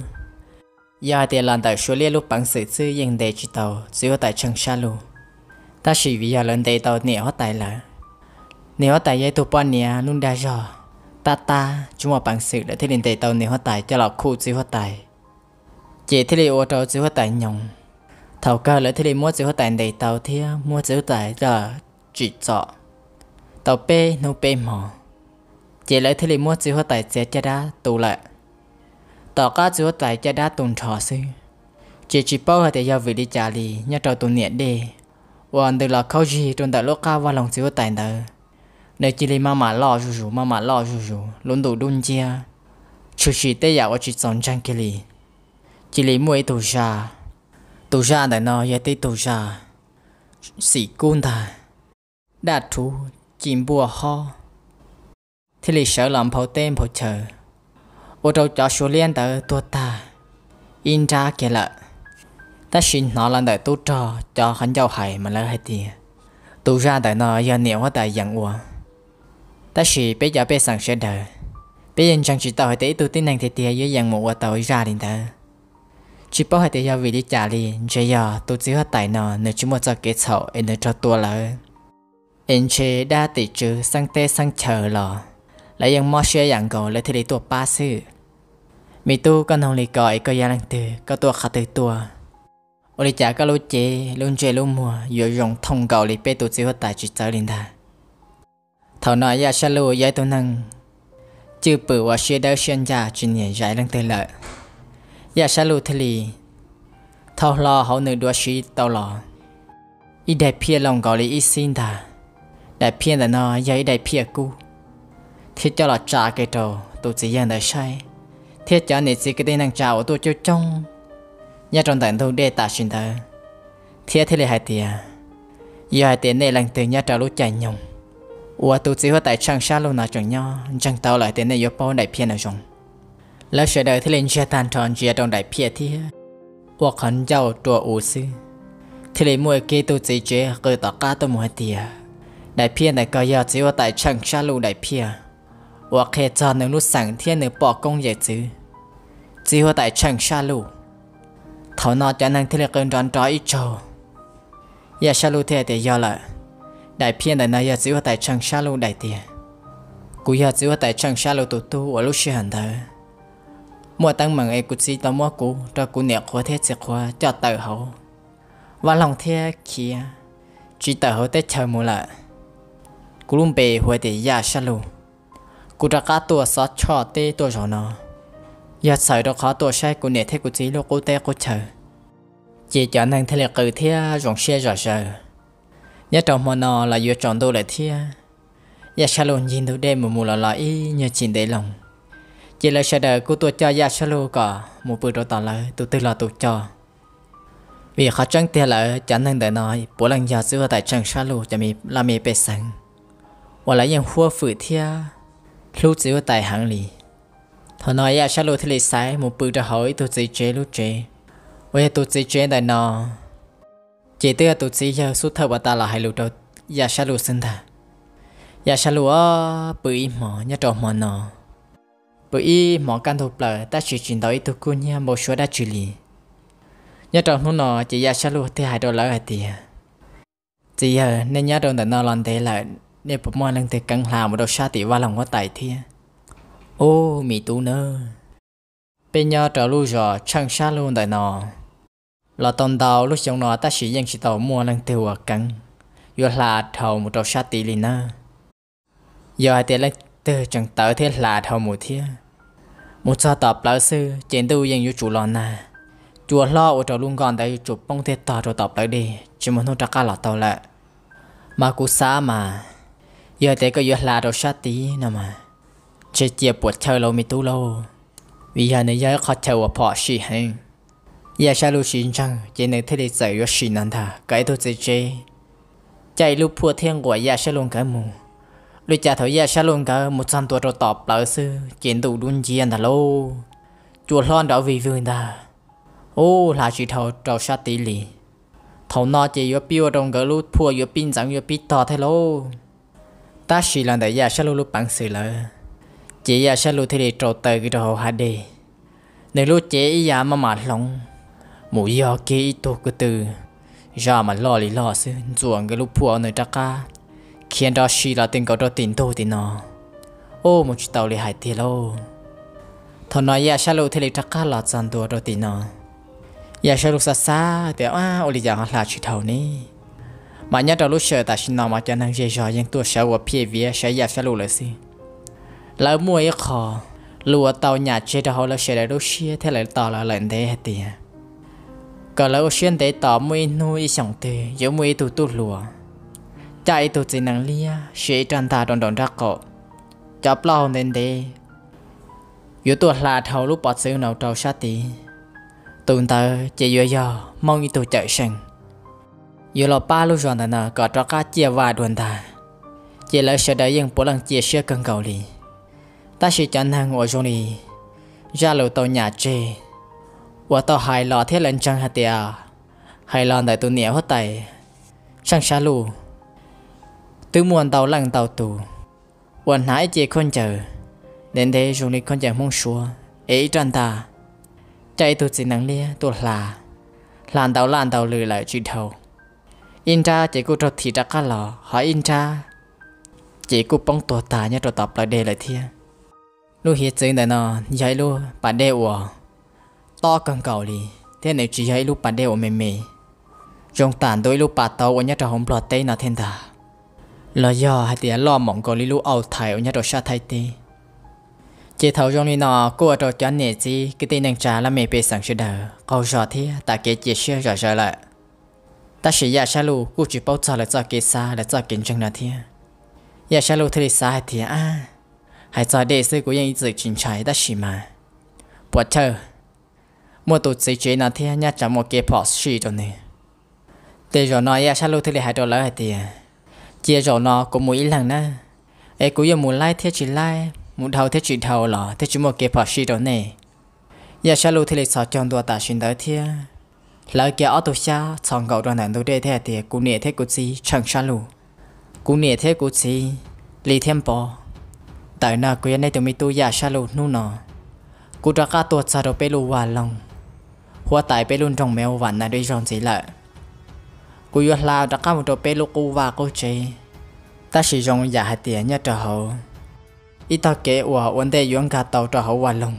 Speaker 1: giờ tiền làm tại số liên lúc bằng sự sư yên để chỉ tàu chỉ hoa tài chẳng sao luôn ta chỉ vì giờ lần để tàu nhẹ hoa tài là nếu tại giấy tụ bọn nhà luôn đã rõ ta ta chúng mà bằng sự đã thấy đến tệ tàu nếu tại cho lọc khu chữ hóa tài chỉ thấy ô tô chữ hóa tài nhồng thầu cơ lại thấy mua chữ hóa tài đầy tàu thì mua chữ tài là chỉ chọ tàu p nô p mỏ chỉ lại thấy mua chữ hóa tài sẽ cho đá tụ lại tàu cá chữ hóa tài cho đá tồn trò sư chỉ chỉ bao hệ giờ vì đi trả lì nhà trò tụ nhiệt đi hoàn từ là khâu gì trong tại lúc cao và lòng chữ hóa tài nữa nếu chỉ là mà lo rủ rủ mà lo rủ rủ luôn đủ đun chia chú chỉ tới giờ chỉ chọn trang kia li chỉ là mỗi tù ra tù ra để nó giờ tới tù ra sĩ côn ta đã thú chìm bùa ho thì lì sợ làm phao tên phao chờ ô đâu cho số liên tới tua ta in ra kia lợ ta xin nó là đợi tu trò cho hắn giàu hải mà lỡ hai tiền tu ra đợi nó giờ nhiều hóa tại dạng uổng ta chỉ bây giờ bây sáng sẽ đợi bây giờ chẳng chỉ tao hay tới tu tin năng thì tiền dưới dạng một tao ra đi ta chỉ bảo hay tới giờ vì đi trả đi giờ giờ tu chỉ hết tại nó nếu chúng một giờ kết sầu em nên cho tua lỡ em chế đa tỷ chữ sang tê sang chờ lò lạiยังมอเชียอย่างก่อนเลยที่ได้ตัวป้าซื้อมีตู้ก็นองลีก่อยก็ยาลังตือก็ตัวขาตือตัวโอลิจ่าก็รู้เจลุ้นเจลุ้นมัวอยู่ยงทงเก่าลีเป้ตัวจีว่าตายจิตใจลินดาเท่าน้อยยาชะลูยายตัวนั่งจื้อปือว่าเชียเดอเชียนยาจีเนี่ยยายลังตือเลยยาชะลูทะลีเท่ารอเขาหนึ่งดัวชีเต่าหล่ออีได้เพียลงเก่าลีอีซินดาได้เพียแต่น้อยยายได้เพียกูthiết cho là trả cái trò tôi chỉ dành để sai thiết cho nên chỉ cái tên năng chào tôi cho trong nhà trong tận tôi để ta xin thơ thiết thế là hai tiền giờ hai tiền này lần từ nhà trào lúc chạy nhung ủa tôi chỉ có tại trang sát luôn nào chẳng nhau chẳng tao lại tiền này yếu bao đại phiên ở trongแล้วเสด็จที่เล่นเชื่อทานทอนเจียตรงได้เพียที่ว่าขันเจ้าตัวอูซื้อที่เล่นมวยเกตัวจีเจเกิดต่อก้าตัวมวยเตียได้เพียแต่ก็ยอดจีว่าแต่ช่างชาลูได้เพียว่าแค่จอนหนึ่งรู้สั่งเที่ยหนึ่งปอกกงใหญ่จื้อจีว่าแต่ช่างชาลูเขานอนจะนั่งที่เล่นเกินร้อนร้อยอีโจยาชาลูเทียแต่ยอละได้เพียแต่นายจีว่าแต่ช่างชาลูได้เตียกูอยากจีว่าแต่ช่างชาลูตัวตัวว่าลูกเชื่อหันเธอมัวตั้งมังเอกุจีตอมัวกูเรากูเนี่ยขวเทียเสียขวจอดเตอเขาว่าลองเทียเขียจีเตอเขาได้เชิญมูละกูลุ่มเปย์หัวแต่ยาชาลูกูจะก้าตัวซอสชอเต้ตัวจอนอยากใส่ดอกขาตัวใช้กูเนี่ยเทกูจีโลกูเต้กูเชอจีจอนั่งทะเลกือเทียรองเชียจ่อเชอยาจอมอนอlà vừa chọn đồ lại thia ya shalo nhìn đồ đêm mù mù là là ý nhờ chín để lòng chỉ là sợ đời của tôi cho ya shalo cả một bữa đồ tỏ lại tôi tư là tôi cho vì họ chẳng tiền lại chẳng năng để nói bố lần giờ giữa tại chẳng shalo cho mi làm mi bê sang và lạiยังหัวฝืดเทียลูกจีว่าตายหางหลีเท่าน้อยยาชาลูที่ลีสายหมู่ปืนจะหอยตัวจีเจลูกเจว่าตัวจีเจได้นอเจเตอร์ตัวจีเยอะสุดเท่าว่าตาละให้ลูกตัวยาชาลูซึ่งท่ายาชาลูอ๋อปืนหมอยาจอมหมอนอปืนหมอการถูกเปล่าแต่ชีจินต่อยตัวกูเนี่ยโมชัวได้จุลียาจอมหุ่นนอจียาชาลูที่หายโดนแล้วไอเดียจีเยอะในยาโดนแต่นอลอนเตlạiเนี่ยผมมองนั่งแต่กังหามาดูชาติว่าหลังว่าไต่เทียโอ้มีตูเนอเป็นยอดลูกจอช่างชาลูแต่นอเราตอนดาวลูกชงนอแต่สียังสิต่อมัวนั่งเตียวกังยัวลาเท่ามาดูชาติลีน่ายอดแต่ละเตอจังเตอเทียลาเท่าหมู่เทียมุจตอบเปล่าซื้อเจนดูยังอยู่จุลอนาจัวล่ออุจลุงก่อนได้จุดป้องเทียต่อตัวตอบเลยดีจิมันต้องจักการหลอดเต่าละมากุซามาgiờ thế có giờ là đồ sát tí nè mà chỉ chia bột chơi lâu mi tu lâu vì giờ này giờ khó chơi và bỏ xì hen giờ sao lúc xin chăng chỉ nên thấy được giải quyết xin anh ta cái tôi chỉ chơi chạy lúc phua thiên của giờ sao luôn cái mù lúc cha thổi giờ sao luôn cái một trăm tuổi rồi tọp lại sư chuyện đủ đun gì anh ta lâu chùa lon đó vì vui ta ô là chỉ thầu đồ sát tí lì thầu nó chỉ có piu trong cái lúc phua có pin chẳng có pin to thế lâu ta chỉ là để giờ sao lúc bằng sự là chỉ giờ sao lúc thì để trâu tờ cái đồ hạt đi nếu lúc chế giờ mà mà lòng mũi giờ kia tổ cái từ giờ mà lo lì lo xứ ruộng cái lúc phua nơi ta cá khiến đó chỉ là tiền cầu đó tiền tô tiền nọ ô một chút tàu lì hải tiền lâu thằng nói giờ sao lúc thì để ta cá là dàn đồ đó tiền nọ giờ sao lúc xa xa thì à ô lì giờ là chỉ thầu ní mà nhớ lúc sợ ta xin nó mà cho năng dễ dàng nhữngตัวsợ và phía phía sẽ giả sẽ lùi lại xí lỡ mua ít khó lùa tàu nhà chơi đó là sẽ để lúc xưa thế lại tàu là lệnh thế hết tiền còn lỡ xuyên để tàu mua nuôi sống tê giống mua tụ tụ lùa chạy tụ chỉ năng lia sẽ tràn ta đòn đòn ra cọ chọc lâu nên thế yếu tuổi là thầu lúc bỏ xíu nào trâu sát tí tụi ta chỉ vừa giờ mong tụ chạy sang giờ là ba lúc rồi nè có cho cá chia vài đồn ta chỉ là sẽ đợi những bộ lần chia sẻ cần cầu đi ta chỉ chẳng hàng ở trong này ra lầu tàu nhà chê và tàu hai lò thiết lên trăng hạt tiề hai lò đại tụ nhẹ hết tay sang xa lù từ muôn tàu lăng tàu tù quần hải chê con chờ đến thế trong này con chờ mong xua ấy tràn ta chạy tụ chỉ năng lia tụ là làn tàu làn tàu lười lại truy thầu in ra chỉ cô trò thì ra cá lò hỏi in ra chỉ cô bóng tổ tà nhá trò tập lại đề lại thiên lúc hiện trên đây nó giấy luôn bản đề ủa to cần cầu đi thế này chỉ giấy lúc bản đề ủa mềm mềm trong tàn đôi lúc bà tàu ở nhá trò hồng lọt tây nó thiên thà là do hai tiếng lo mỏng cầu lý lúc ẩu thải ở nhá trò sa thay tê chỉ thầu trong này nó cô ở trò chán nè gì cái tên nàng trà là mẹ bê sáng chưa đờ câu trò thế ta kể chia sẻ rõ rõ lại ta chỉ giả xa lù cô chỉ bảo cho là cho kế xa là cho kiến chân là thế giả xa lù thì xa hay thì à hay cho để sư của những sự chính trái ta chỉ mà bỏ chờ mua tụt giấy chế là thế nhá chẳng một cái bỏ xì rồi nè để rồi nói giả xa lù thì hay đồ lỡ hay thì chia rồi nó cũng mỗi lần nè ấy cũng muốn like thế chỉ like muốn thầu thế chỉ thầu là thế chỉ một cái bỏ xì rồi nè giả xa lù thì sao chọn đồ ta xin tới thế lời kia ở tổ xa chọn gạo đoàn đàn tôi đây thế thì cú nhẹ thế cú gì chẳng xa lù cú nhẹ thế cú gì lì thêm bò tại nào cô này tụi mình tu giả xa lù nu nọ cú ra cá tuột xa đồ bê lù hòa lòng hoa tại bê luôn trong mèo vặn này đi rong gì lại cú yêu lao ra cá một đồ bê lù cú và cô chế ta sử dụng giả hạt tiền nhá trò hậu ít tao kể hòa vấn đề yuan cá tàu trò hậu hòa lòng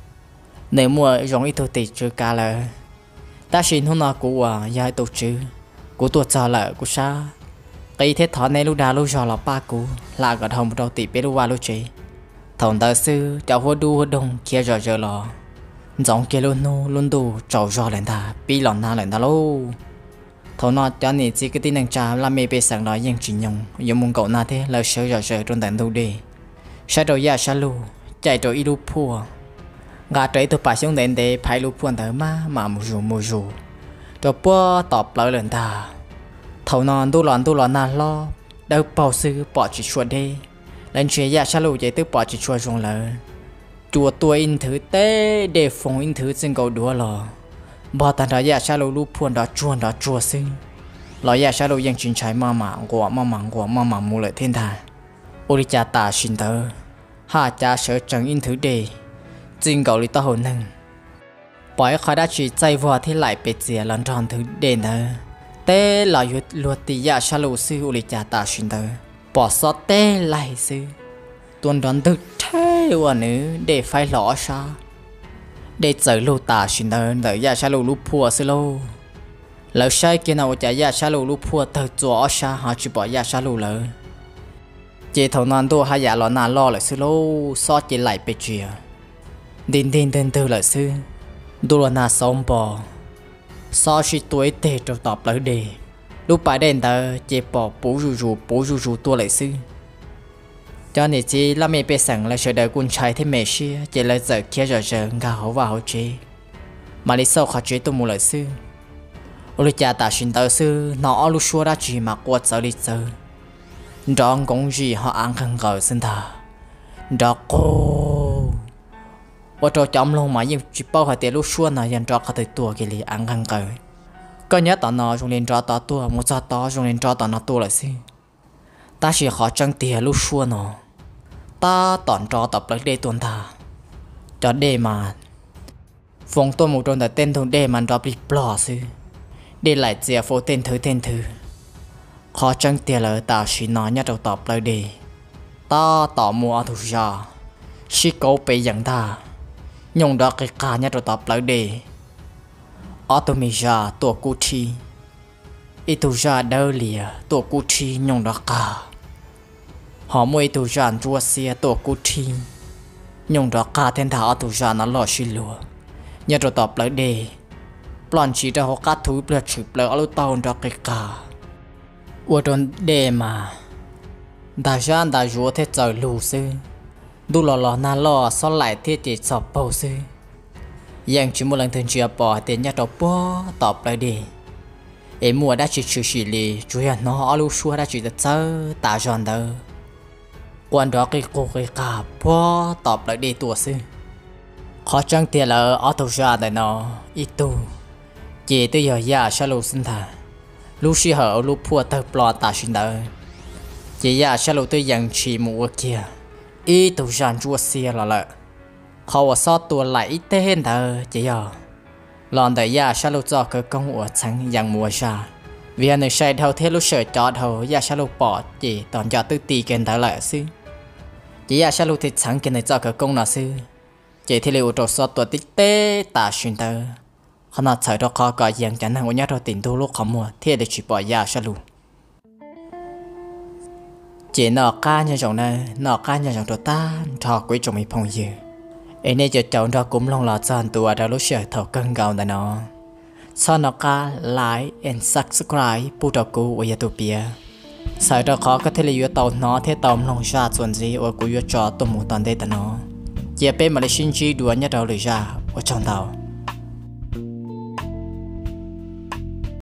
Speaker 1: nếu mua giống ít thôi tỷ chưa cả là ta xin hôm nào của à giải tổ chức của tuột cho lại của sao cái thế thọ này lúc đào lúc giờ là ba cú là gật hồng đầu tỷ biết lúc qua lúc chế thằng ta sư cháu hoa đu hoa đông kia giờ giờ lò giống kia luôn nô luôn đủ cháu giờ lên ta bị lỏng na lên ta lô thằng nó cho nên chỉ cái tin năng trà là mẹ bé sáng nói những chuyện nhung dùng mong cậu na thế là sợ giờ giờ trong tận đâu đi sai đầu ya sa lu chạy rồi ilu phua gà trời tôi phải xuống đến để phải lu phun thở mà mà mù rù mù rù rồi bữa tọp lại lên ta thầu non tu lòn tu lòn na lo đâu bảo sư bỏ chỉ chuột đi lên chuyện ya sa lu chạy tới bỏ chỉ chuột xuống lỡ chùa tôi in thứ tế để phòng in thứ trên cầu đua lò bỏ tàn đó ya sa lu lu phun đó chuột đó chùa sư lo ya sa lu ยัง chuyện trái mà mà của mà mà của mà mà mù lại thiên thà ôi cha ta xin tớ hạ cha sợ chẳng in thứ đề chính cầu lý ta hồn nâng bởi khỏi đã chỉ chạy vào thì lại bệt dìa lần tròn thứ đề nơ tế là yuột luật tì dạ xa lù sư ôi cha ta xin tớ bỏ xót tế lại sư tuần đoán thực thế và nữ để phải lõ xa để chạy lù ta xin tớ đợi dạ xa lù lù phùa sư lô lỡ sai kia nào chả dạ xa lù lù phùa thật chùa xa họ chỉ bỏ dạ xa lù lỡ chỉ thầu non tôi hay giả lo nà lo lại sư lô so chỉ lại bề chìa tin tin tin tư lại sư tôi là nà sống bò so chỉ tuổi tệ trong tập lại đề lúc bài đèn tờ chỉ bỏ bố rù rù bố rù rù tôi lại sư cho nên chỉ là mẹ bé sẵn là sợ đời quân trai thế mẹ xia chỉ là giờ kia giờ giờ ngà hậu vào hậu chế mà lý sau khó chế tôi mua lại sư ôi cha ta xin tờ sư nó lúc xua ra chỉ mà quật sợ đi sợ trong công gì họ ăn khăn gờ xin thà đó cô và cho chấm luôn mà nhưng chỉ bao hai tiền lúc xuân này dành cho các thầy tua kia li ăn khăn gờ có nhớ tao nó dùng lên cho tao tua một cho tao dùng lên cho tao nó tua lại xí ta chỉ họ trăng tiền lúc xuân nó ta tòn cho tập lại đây tuần thà cho đề mà phòng tôi một trong là tên thùng đề mà drop đi bỏ xí để lại chia phố tên thứ tên thứ khó chăng tiền là ta chỉ nói nhất đầu tập lại đi ta tỏ mua thủ ra chỉ cố bị dẫn ta nhung đó cái cả nhất đầu tập lại đi automija tổ cụ chi ít thủ ra đâu lìa tổ cụ chi nhung đó cả họ mua ít thủ ra chua xia tổ cụ chi nhung đó cả thiên thảo thủ ra nó lo xí lúa nhất đầu tập lại đi plan chỉ cho họ cắt thú bớt chụp lại ở tàu đó cái cả我种地嘛，大山大树贴在路上，都老老那老烧来贴贴在包上，ยัง只một lần thường chưa bỏ tiền nhà đầu bỏ tọp lại đi, em mua đã chỉ chịu xử lý, chủ yếu nó ở lúc xưa đã chỉ được chơi tạ giòn đâu, quan đó cái cô cái cả bó tọp lại đi tua sư khó chẳng tiền là ở tàu ra tại nó ít tu chỉ tới giờ ya sa lô sinh thà lúc xí hở lúc phua tơ plò ta xin đỡ chỉ ya sa lô tới dàn chỉ mùa kia ít tàu ra chua xia là lợ họ sót tua lại ít tên thờ chỉ giờ lòn tại ya sa lô cho cái công của sáng dàn mùa ra vì anh sai theo thế lúc sợ cho thầu ya sa lô bỏ chỉ toàn cho tư tì kèn thở lại sư chỉ ya sa lô thì sáng kèn này cho cái công nào sư chỉ thì liệu trò sót tua tích tế ta xin tờ họ nói trời đó khó gọi dạng chẳng hàng của nhát rồi tỉnh tu lúc không mùa thế để chỉ bỏ ya sa lô chỉ nọ ca như giống này nọ ca như giống đồ ta thọ quý trong mấy phong dư ấy nên giờ chọn đó cũng long lọt cho anh tụi đã lúc sợ thọ cân gạo này nó sau nó ca like and subscribe bút đầu cú ở YouTube sau đó khó có thể là yêu tàu nó thế tàu long ra chuẩn gì ở cú yêu cho tụi một tuần đây ta nó giờ bên mà lại xin chi đùa nhất đầu lười ra ở trong tàu